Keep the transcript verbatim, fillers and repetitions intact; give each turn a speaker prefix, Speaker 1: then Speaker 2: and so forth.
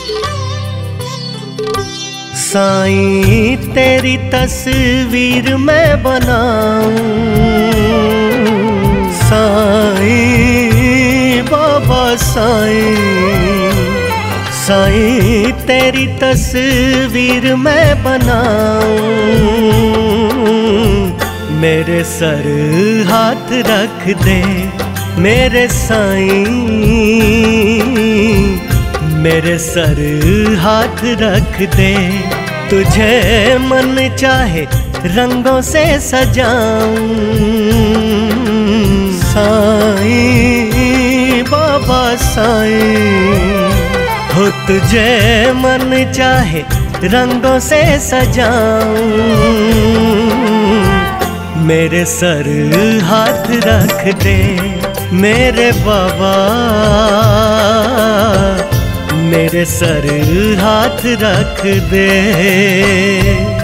Speaker 1: साईं तेरी तस्वीर मैं बनाऊं, साईं बाबा साईं। साईं तेरी तस्वीर मैं बनाऊं, मेरे सर हाथ रख दे मेरे साईं, मेरे सर हाथ रख दे। तुझे मन चाहे रंगों से सजाऊं, साईं बाबा साईं। हो तुझे मन चाहे रंगों से सजाऊं, मेरे सर हाथ रख दे मेरे बाबा, मेरे सर हाथ रख दे।